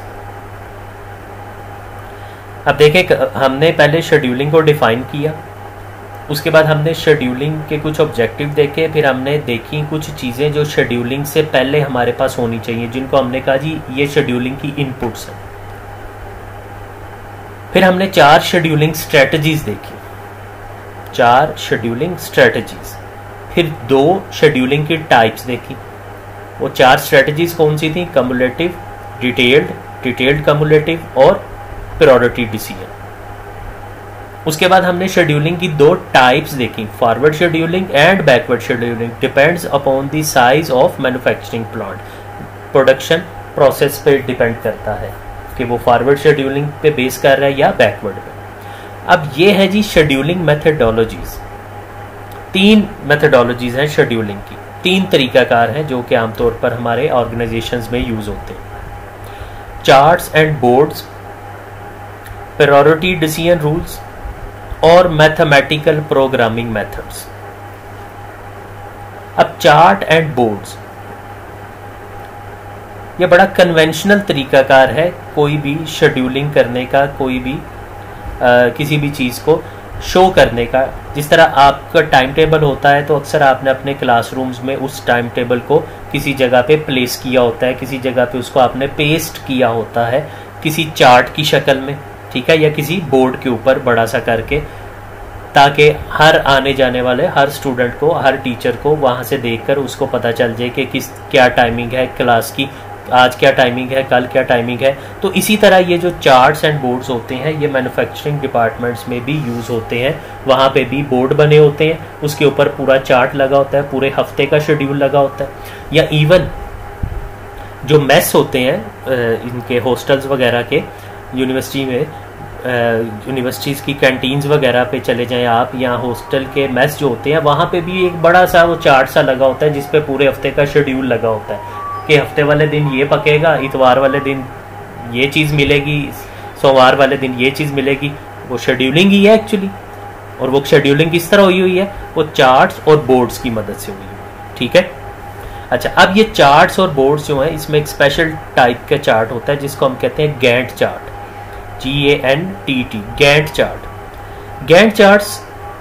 अब देखें, हमने पहले शेड्यूलिंग को डिफाइन किया, उसके बाद हमने शेड्यूलिंग के कुछ ऑब्जेक्टिव देखे, फिर हमने देखी कुछ चीज़ें जो शेड्यूलिंग से पहले हमारे पास होनी चाहिए, जिनको हमने कहा जी ये शेड्यूलिंग की इनपुट्स हैं। फिर हमने 4 शेड्यूलिंग स्ट्रेटजीज देखी, 4 शेड्यूलिंग स्ट्रेटजीज। फिर 2 शेड्यूलिंग की टाइप्स देखी। वो 4 स्ट्रेटजीज कौन सी थी? कम्युलेटिव, डिटेल्ड कम्युलेटिव और प्रायोरिटी डिसीजन। उसके बाद हमने शेड्यूलिंग की 2 टाइप्स देखी, forward scheduling and backward scheduling. Depends upon the size of manufacturing plant, production process पे डिपेंड करता है कि वो फॉरवर्ड शेड्यूलिंग पे बेस कर रहा है या बैकवर्ड पे। अब ये है जी शेड्यूलिंग मेथडोलॉजीज। 3 मेथडोलॉजीज हैं शेड्यूलिंग की, 3 तरीकाकार हैं जो कि आमतौर पर हमारे ऑर्गेनाइजेशंस में यूज होते हैं। Charts and boards, priority decision rules और मैथमेटिकल प्रोग्रामिंग मेथड्स। अब चार्ट एंड बोर्ड्स, ये बड़ा कन्वेंशनल तरीकाकार है कोई भी शेड्यूलिंग करने का, कोई भी किसी भी चीज़ को शो करने का। जिस तरह आपका टाइम टेबल होता है तो अक्सर आपने अपने क्लासरूम्स में उस टाइम टेबल को किसी जगह पे प्लेस किया होता है, किसी जगह पे उसको आपने पेस्ट किया होता है किसी चार्ट की शक्ल में, ठीक है, या किसी बोर्ड के ऊपर बड़ा सा करके, ताकि हर आने जाने वाले हर स्टूडेंट को, हर टीचर को वहाँ से देखकर उसको पता चल जाए कि क्या टाइमिंग है क्लास की, आज क्या टाइमिंग है, कल क्या टाइमिंग है। तो इसी तरह ये जो चार्ट्स एंड बोर्ड्स होते हैं ये मैन्युफैक्चरिंग डिपार्टमेंट्स में भी यूज़ होते हैं। वहाँ पे भी बोर्ड बने होते हैं, उसके ऊपर पूरा चार्ट लगा होता है, पूरे हफ्ते का शेड्यूल लगा होता है। या इवन जो मेस होते हैं इनके हॉस्टल्स वगैरह के, यूनिवर्सिटी में यूनिवर्सिटीज़ की कैंटीन्स वगैरह पे चले जाएं आप, या हॉस्टल के मेस जो होते हैं वहाँ पे भी एक बड़ा सा वो चार्ट सा लगा होता है जिसपे पूरे हफ्ते का शेड्यूल लगा होता है कि हफ्ते वाले दिन ये पकेगा, इतवार वाले दिन ये चीज़ मिलेगी, सोमवार वाले दिन ये चीज़ मिलेगी। वो शेड्यूलिंग ही है एक्चुअली। और वो शेड्यूलिंग किस तरह हुई हुई है? वो चार्ट्स और बोर्ड्स की मदद से हुई हुई है, ठीक है। अच्छा, अब ये चार्ट्स और बोर्ड्स जो हैं इसमें एक स्पेशल टाइप का चार्ट होता है जिसको हम कहते हैं Gantt chart, GANTT, Gantt chart. Gantt charts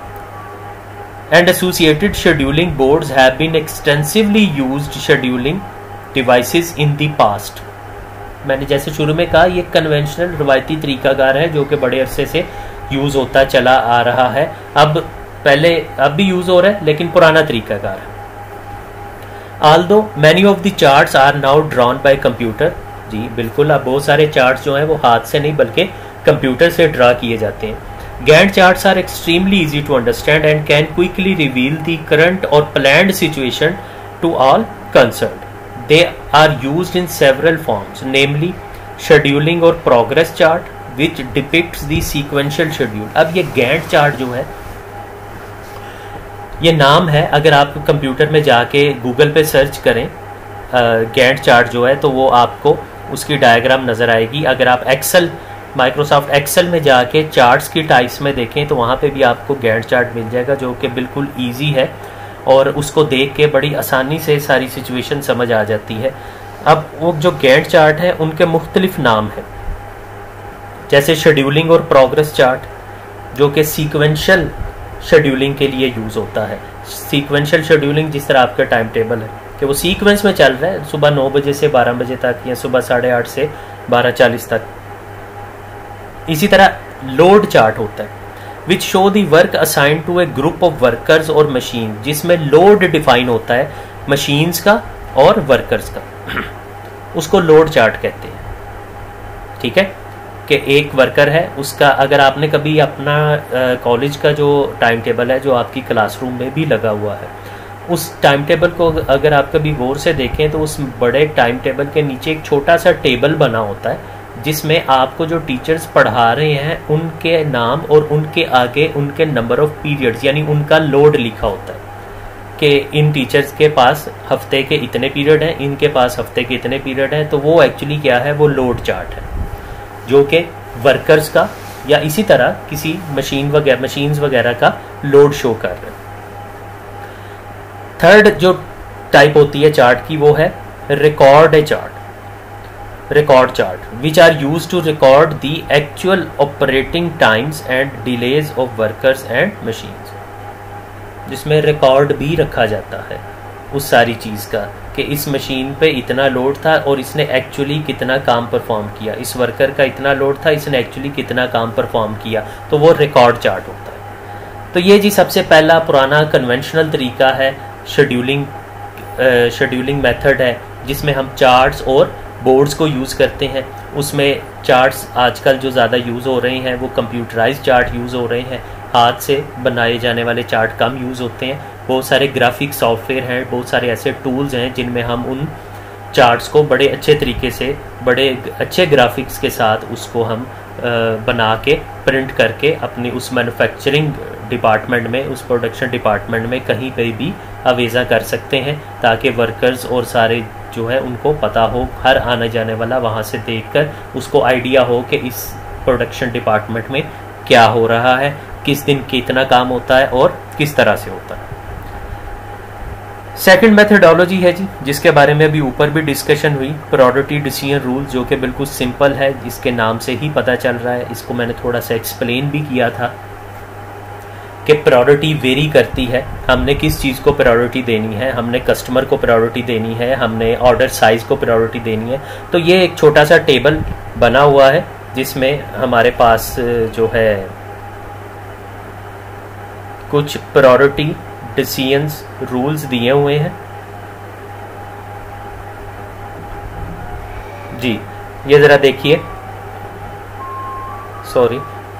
and associated scheduling boards have been extensively used scheduling devices in the past। मैंने जैसे शुरू में कहा ये कन्वेंशनल रवायती तरीकाकार है जो कि बड़े अरसे से यूज़ होता चला आ रहा है। अब भी यूज़ हो रहा है लेकिन पुराना तरीकाकार है। Although many of the charts are now drawn by computer, जी बिल्कुल, अब बहुत सारे चार्ट्स जो हैं वो हाथ से नहीं बल्कि कंप्यूटर से ड्रा किए जाते हैं। Gantt charts are extremely easy to understand and can quickly reveal the current or planned situation to all concerned. They are used in several forms, namely scheduling or progress chart, which depicts the sequential schedule। अब ये Gantt chart जो है ये नाम है, अगर आप computer में जाके गूगल पे सर्च करें Gantt chart जो है तो वो आपको उसकी डायग्राम नज़र आएगी। अगर आप एक्सेल, माइक्रोसॉफ्ट एक्सेल में जाके चार्ट्स की टाइप्स में देखें तो वहाँ पे भी आपको गैंट चार्ट मिल जाएगा, जो कि बिल्कुल ईजी है और उसको देख के बड़ी आसानी से सारी सिचुएशन समझ आ जाती है। अब वो जो गैंट चार्ट है उनके मुख्तलिफ नाम हैं, जैसे शेड्यूलिंग और प्रोग्रेस चार्ट, जो कि सीक्वेंशियल शेड्यूलिंग के लिए यूज़ होता है। सीक्वेंशियल शेड्यूलिंग जिस तरह आपका टाइम टेबल है कि वो सीक्वेंस में चल रहा है, सुबह 9 बजे से 12 बजे तक या सुबह 8:30 से 12:40 तक। इसी तरह लोड चार्ट होता है, which show the work assign to a group of workers और मशीन, जिसमें लोड डिफाइन होता है मशीन्स का और वर्कर्स का, उसको लोड चार्ट कहते हैं। ठीक है, कि एक वर्कर है, उसका अगर आपने कभी अपना कॉलेज का जो टाइम टेबल है जो आपकी क्लासरूम में भी लगा हुआ है, उस टाइम टेबल को अगर आप कभी गौर से देखें तो उस बड़े टाइम टेबल के नीचे एक छोटा सा टेबल बना होता है जिसमें आपको जो टीचर्स पढ़ा रहे हैं उनके नाम और उनके आगे उनके नंबर ऑफ पीरियड्स यानी उनका लोड लिखा होता है कि इन टीचर्स के पास हफ्ते के इतने पीरियड हैं, इनके पास हफ्ते के इतने पीरियड हैं। तो वो एक्चुअली क्या है, वो लोड चार्ट है जो कि वर्कर्स का या इसी तरह किसी मशीन्स वगैरह का लोड शो कर रहे हैं। थर्ड जो टाइप होती है चार्ट की वो है record chart, which are used to record the actual operating times and delays of workers and machines, जिसमें रिकॉर्ड भी रखा जाता है उस सारी चीज़ का कि इस मशीन पे इतना लोड था और इसने एक्चुअली कितना काम परफॉर्म किया, इस वर्कर का इतना लोड था, इसने एक्चुअली कितना काम परफॉर्म किया, तो वो रिकॉर्ड चार्ट होता है। तो ये जी सबसे पहला पुराना कन्वेंशनल तरीका है, शेड्यूलिंग मेथड है, जिसमें हम चार्ट्स और बोर्ड्स को यूज़ करते हैं। उसमें चार्ट्स आजकल जो ज़्यादा यूज़ हो रहे हैं वो कंप्यूटराइज चार्ट यूज़ हो रहे हैं, हाथ से बनाए जाने वाले चार्ट कम यूज़ होते हैं। बहुत सारे ग्राफिक सॉफ्टवेयर हैं, बहुत सारे ऐसे टूल्स हैं जिनमें हम उन चार्ट्स को बड़े अच्छे तरीके से, बड़े अच्छे ग्राफिक्स के साथ उसको हम बना के प्रिंट करके अपनी उस मैन्युफैक्चरिंग डिपार्टमेंट में, उस प्रोडक्शन डिपार्टमेंट में कहीं पे भी अवेजा कर सकते हैं, ताकि वर्कर्स और सारे जो है उनको पता हो, हर आने जाने वाला वहाँ से देखकर उसको आइडिया हो कि इस प्रोडक्शन डिपार्टमेंट में क्या हो रहा है, किस दिन कितना काम होता है और किस तरह से होता है। सेकंड मेथडोलॉजी है जी, जिसके बारे में अभी ऊपर भी डिस्कशन हुई, प्रायोरिटी डिसीजन रूल, जो कि बिल्कुल सिंपल है, इसके नाम से ही पता चल रहा है। इसको मैंने थोड़ा सा एक्सप्लेन भी किया था कि प्रायोरिटी वेरी करती है, हमने किस चीज़ को प्रायोरिटी देनी है, हमने कस्टमर को प्रायोरिटी देनी है, हमने ऑर्डर साइज को प्रायोरिटी देनी है। तो ये एक छोटा सा टेबल बना हुआ है जिसमें हमारे पास जो है कुछ प्रायोरिटी डिसीजंस रूल्स दिए हुए हैं जी। ये जरा देखिए, सॉरी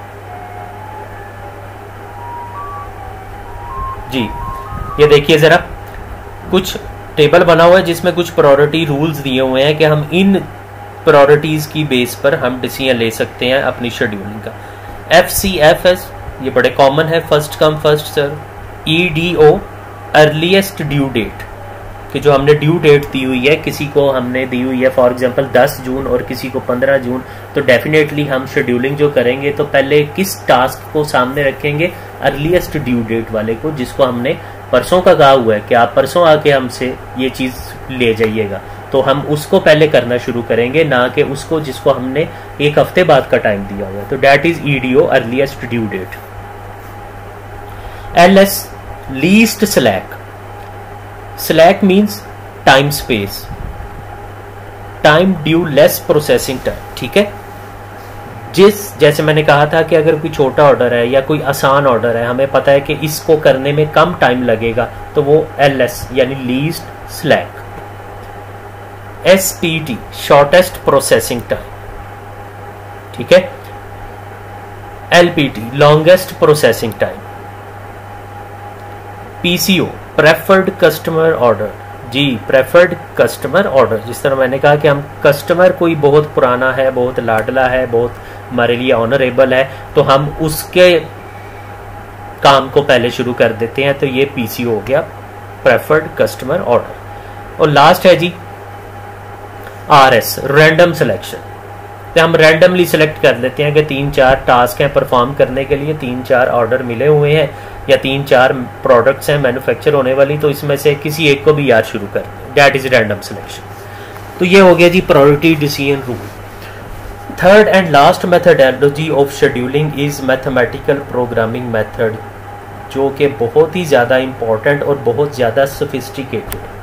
जी, ये देखिए जरा, कुछ टेबल बना हुआ है जिसमें कुछ प्रायोरिटी रूल्स दिए हुए हैं कि हम इन प्रायोरिटीज की बेस पर हम डिसीजन ले सकते हैं अपनी शेड्यूलिंग का। FCFS ये बड़े कॉमन है, first come first serve. EDO earliest due date, कि जो हमने ड्यू डेट दी हुई है, किसी को हमने दी हुई है फॉर एग्जांपल 10 जून और किसी को 15 जून, तो डेफिनेटली हम शेड्यूलिंग जो करेंगे तो पहले किस टास्क को सामने रखेंगे, अर्लीस्ट ड्यू डेट वाले को, जिसको हमने परसों का कहा हुआ है कि आप परसों आके हमसे ये चीज़ ले जाइएगा, तो हम उसको पहले करना शुरू करेंगे, ना कि उसको जिसको हमने एक हफ्ते बाद का टाइम दिया हुआ है। तो that is EDO earliest due date. LS least slack means time space, time due less processing time. ठीक है, जैसे मैंने कहा था कि अगर कोई छोटा ऑर्डर है या कोई आसान ऑर्डर है, हमें पता है कि इसको करने में कम टाइम लगेगा, तो वो LS यानी least slack. SPT shortest processing time. ठीक है, LPT longest processing time. PCO preferred customer order, जी प्रेफर्ड कस्टमर ऑर्डर, जिस तरह मैंने कहा कि हम कस्टमर कोई बहुत पुराना है, बहुत लाडला है, बहुत हमारे लिए ऑनरेबल है, तो हम उसके काम को पहले शुरू कर देते हैं, तो ये PCO हो गया, प्रेफर्ड कस्टमर ऑर्डर। और लास्ट है जी RS रैंडम सिलेक्शन, तो हम रैंडमली सिलेक्ट कर लेते हैं कि 3-4 टास्क हैं परफॉर्म करने के लिए, 3-4 ऑर्डर मिले हुए हैं या 3-4 प्रोडक्ट्स हैं मैन्युफैक्चर होने वाली, तो इसमें से किसी एक को भी याद शुरू कर दें, दैट इज रैंडम सिलेक्शन। तो ये हो गया जी priority decision rule. Third and last methodology of scheduling is mathematical programming method, जो कि बहुत ही ज़्यादा इंपॉर्टेंट और बहुत ज़्यादा सोफिस्टिकेटेड है,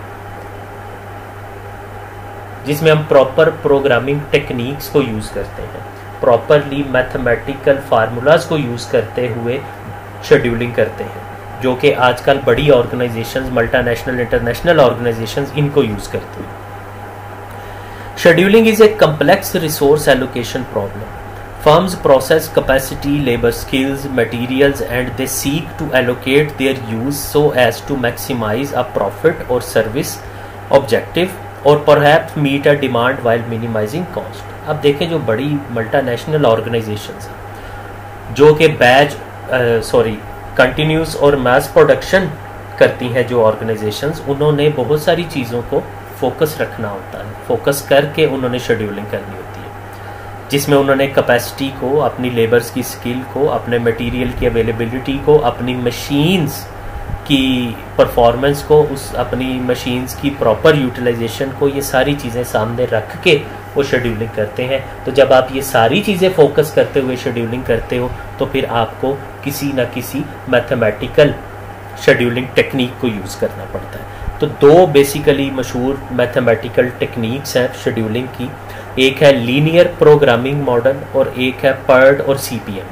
जिसमें हम प्रॉपर प्रोग्रामिंग टेक्निक्स को यूज़ करते हैं, प्रॉपरली मैथमेटिकल फार्मूलाज को यूज़ करते हुए शेड्यूलिंग करते हैं, जो कि आजकल बड़ी ऑर्गेनाइजेशंस, मल्टीनेशनल इंटरनेशनल ऑर्गेनाइजेशंस इनको यूज़ करती हैं। Scheduling is a complex resource allocation problem. Firms process capacity, labor skills, materials, and they seek to allocate their use so as to maximize a profit or service objective or perhaps meet a demand while minimizing cost. अब देखें जो बड़ी multinational organisations हैं जो कि continuous और mass production करती हैं, जो ऑर्गेनाइजेशंस, उन्होंने बहुत सारी चीज़ों को फोकस रखना होता है, फोकस करके उन्होंने शेड्यूलिंग करनी होती है, जिसमें उन्होंने कैपेसिटी को, अपनी लेबर्स की स्किल को, अपने मटेरियल की अवेलेबिलिटी को, अपनी मशीन्स की परफॉर्मेंस को, उस अपनी मशीन्स की प्रॉपर यूटिलाइजेशन को, ये सारी चीज़ें सामने रख के वो शेड्यूलिंग करते हैं। तो जब आप ये सारी चीज़ें फोकस करते हुए शेड्यूलिंग करते हो तो फिर आपको किसी न किसी मैथमेटिकल शेड्यूलिंग टेक्निक को यूज़ करना पड़ता है। तो दो बेसिकली मशहूर मैथमेटिकल टेक्निक्स हैं शेड्यूलिंग की, एक है लीनियर प्रोग्रामिंग मॉडल और एक है PERT और CPM।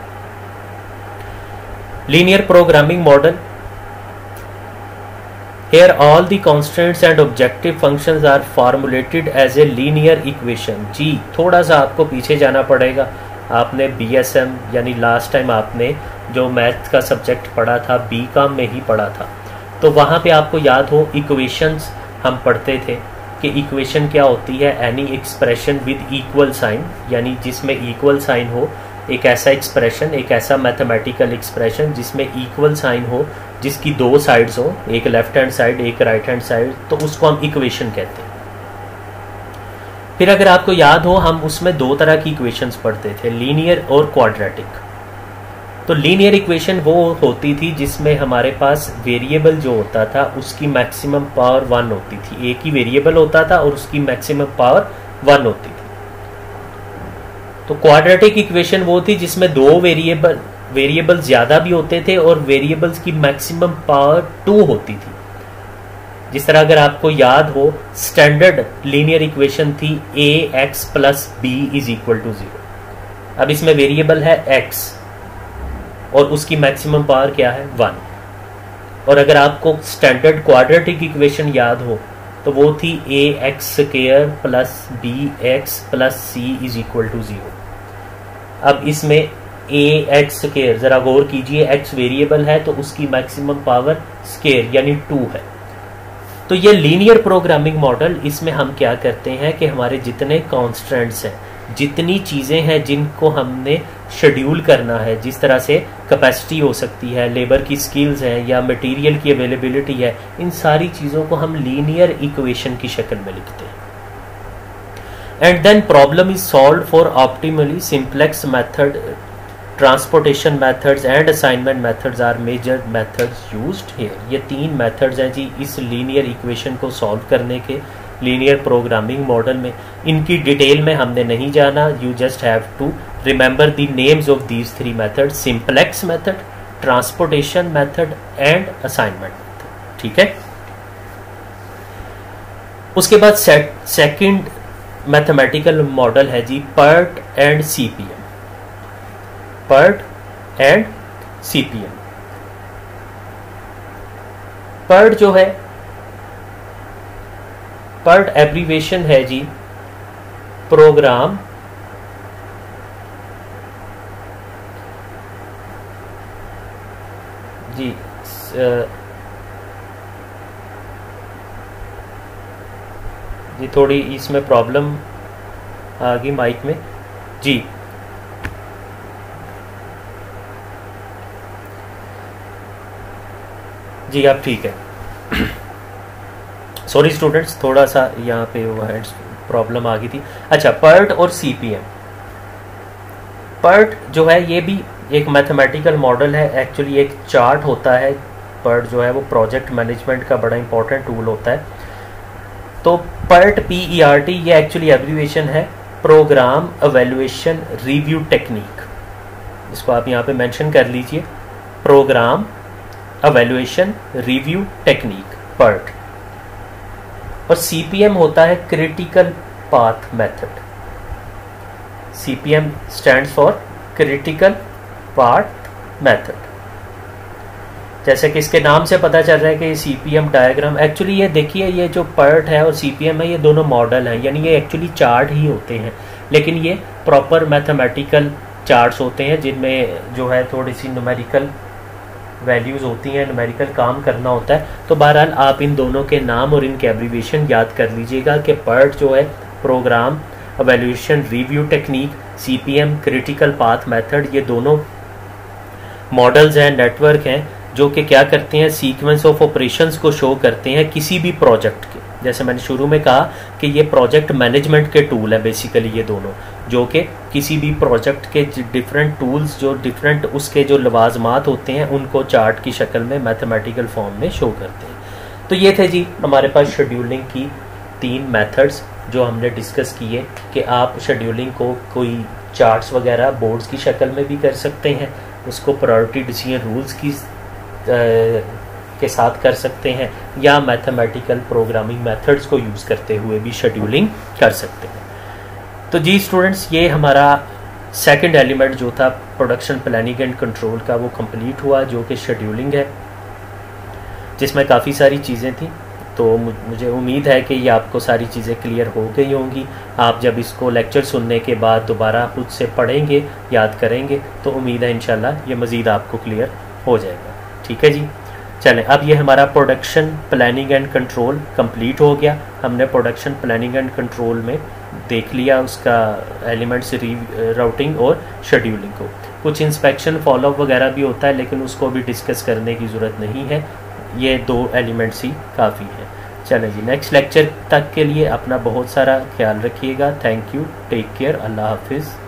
Linear programming model, here all the constraints and objective functions are formulated as a linear equation। जी थोड़ा सा आपको पीछे जाना पड़ेगा, आपने BSM यानी लास्ट टाइम आपने जो मैथ का सब्जेक्ट पढ़ा था BCom में ही पढ़ा था, तो वहाँ पे आपको याद हो इक्वेशंस हम पढ़ते थे कि इक्वेशन क्या होती है, any expression with equal sign, यानी जिसमें इक्वल साइन हो, एक ऐसा एक्सप्रेशन, एक ऐसा मैथमेटिकल एक्सप्रेशन जिसमें इक्वल साइन हो, जिसकी दो साइड्स हो, एक लेफ्ट हैंड साइड एक राइट हैंड साइड, तो उसको हम इक्वेशन कहते हैं। फिर अगर आपको याद हो हम उसमें दो तरह की इक्वेशंस पढ़ते थे, लीनियर और क्वाड्रेटिक। तो लीनियर इक्वेशन वो होती थी जिसमें हमारे पास वेरिएबल जो होता था उसकी मैक्सिमम पावर 1 होती थी, एक ही वेरिएबल होता था और उसकी मैक्सिमम पावर 1 होती थी। तो क्वाड्रेटिक इक्वेशन वो थी जिसमें दो वेरिएबल ज्यादा भी होते थे और वेरिएबल्स की मैक्सिमम पावर 2 होती थी। जिस तरह अगर आपको याद हो स्टैंडर्ड लीनियर इक्वेशन थी ax + b = 0। अब इसमें वेरिएबल है x और उसकी मैक्सिमम पावर क्या है 1। और अगर आपको स्टैंडर्ड क्वाड्रेटिक इक्वेशन याद हो तो वो थी ax² + bx + c = 0। अब इसमें ax², जरा गौर कीजिए, x वेरिएबल है तो उसकी मैक्सिमम पावर स्क्वायर यानी 2 है। तो ये लीनियर प्रोग्रामिंग मॉडल, इसमें हम क्या करते हैं कि हमारे जितने कॉन्स्टेंट्स हैं, जितनी चीज़ें हैं जिनको हमने शेड्यूल करना है, जिस तरह से कैपेसिटी हो सकती है, लेबर की स्किल्स हैं या मटेरियल की अवेलेबिलिटी है, इन सारी चीज़ों को हम लीनियर इक्वेशन की शक्ल में लिखते हैं। And then problem is solve for optimally simplex method, transportation methods and assignment methods are major methods used here. ये 3 मेथड्स हैं जी इस लीनियर इक्वेशन को सॉल्व करने के लीनियर प्रोग्रामिंग मॉडल में। इनकी डिटेल में हमने नहीं जाना, you just have to remember the names of these 3 method, simplex method, transportation method and assignment method. ठीक है। उसके बाद सेकंड मैथमेटिकल मॉडल है जी PERT and CPM। PERT and CPM। PERT जो है, PERT एब्रीवेशन है जी प्रोग्राम जी जी थोड़ी इसमें प्रॉब्लम आ गई माइक में जी। जी आप ठीक है। सॉरी स्टूडेंट्स, थोड़ा सा यहाँ पे वो हैंड्स प्रॉब्लम आ गई थी। अच्छा, PERT और CPM। PERT जो है ये भी एक मैथमेटिकल मॉडल है, एक्चुअली एक चार्ट होता है। PERT जो है वो प्रोजेक्ट मैनेजमेंट का बड़ा इंपॉर्टेंट टूल होता है। तो PERT PERT ये एक्चुअली एब्रीविएशन है प्रोग्राम एवेल्युएशन रिव्यू टेक्निक। इसको आप यहाँ पे मेंशन कर लीजिए, program evaluation review technique PERT। और CPM होता है critical path method. CPM stands for critical path method. जैसे कि इसके नाम से पता चल रहा है कि ये CPM डायग्राम, एक्चुअली ये देखिए ये जो PERT है और CPM है ये दोनों मॉडल हैं, यानी ये एक्चुअली चार्ट ही होते हैं, लेकिन ये प्रॉपर मैथमेटिकल चार्ट्स होते हैं जिनमें जो है थोड़ी सी न्यूमेरिकल वैल्यूज़ होती हैं, न्यूमेरिकल काम करना होता है। तो बहरहाल आप इन दोनों के नाम और इनके एब्रीविएशन याद कर लीजिएगा कि PERT जो है program evaluation review technique, CPM critical path method, ये दोनों मॉडल्स हैं, नेटवर्क हैं जो कि क्या करते हैं, सीक्वेंस ऑफ ऑपरेशंस को शो करते हैं किसी भी प्रोजेक्ट के। जैसे मैंने शुरू में कहा कि ये प्रोजेक्ट मैनेजमेंट के टूल है बेसिकली ये दोनों, जो कि किसी भी प्रोजेक्ट के डिफरेंट टूल्स जो डिफरेंट उसके जो लवाजमात होते हैं उनको चार्ट की शक्ल में मैथमेटिकल फॉर्म में शो करते हैं। तो ये थे जी हमारे पास शेड्यूलिंग की 3 मेथड्स जो हमने डिस्कस किए कि आप शेड्यूलिंग को कोई चार्ट्स वगैरह बोर्ड्स की शक्ल में भी कर सकते हैं, उसको प्रायोरिटी डिसीजन रूल्स की के साथ कर सकते हैं, या मैथमेटिकल प्रोग्रामिंग मेथड्स को यूज़ करते हुए भी शेड्यूलिंग कर सकते हैं। तो जी स्टूडेंट्स, ये हमारा सेकंड एलिमेंट जो था प्रोडक्शन प्लानिंग एंड कंट्रोल का वो कंप्लीट हुआ, जो कि शेड्यूलिंग है, जिसमें काफ़ी सारी चीज़ें थी। तो मुझे उम्मीद है कि ये आपको सारी चीज़ें क्लियर हो गई होंगी। आप जब इसको लेक्चर सुनने के बाद दोबारा खुद से पढ़ेंगे, याद करेंगे, तो उम्मीद है इंशाल्लाह ये मज़ीद आपको क्लियर हो जाएगा। ठीक है जी, चलें अब ये हमारा production planning and control complete हो गया। हमने प्रोडक्शन प्लानिंग एंड कंट्रोल में देख लिया उसका एलिमेंट्स राउटिंग और शेड्यूलिंग को। कुछ इंस्पेक्शन फॉलोअप वगैरह भी होता है, लेकिन उसको भी डिस्कस करने की ज़रूरत नहीं है, ये 2 एलिमेंट्स ही काफ़ी हैं। चलें जी, नेक्स्ट लेक्चर तक के लिए अपना बहुत सारा ख्याल रखिएगा। थैंक यू, टेक केयर, अल्लाह हाफिज़।